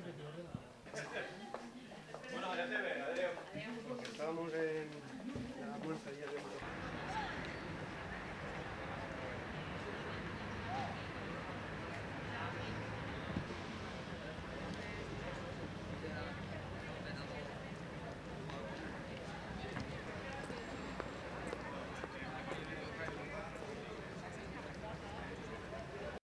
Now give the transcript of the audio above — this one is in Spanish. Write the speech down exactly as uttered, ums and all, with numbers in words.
Bueno, ya te ve, adiós. Porque estábamos en la muestra ya de